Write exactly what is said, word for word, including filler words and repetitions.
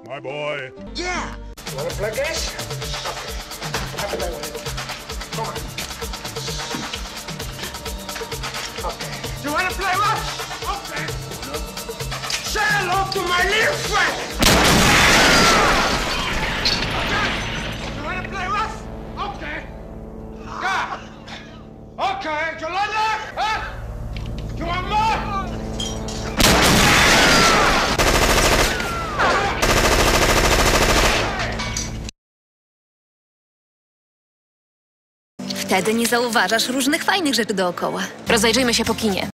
My boy. Yeah. You wanna play this? Okay. I'll play with it. Come on. Okay. You wanna play what? Okay. Say hello to my little friend! Okay. You wanna play what? Okay. Yeah. Okay. You like that? Huh? You want more? Wtedy nie zauważasz różnych fajnych rzeczy dookoła. Rozejrzyjmy się po kinie.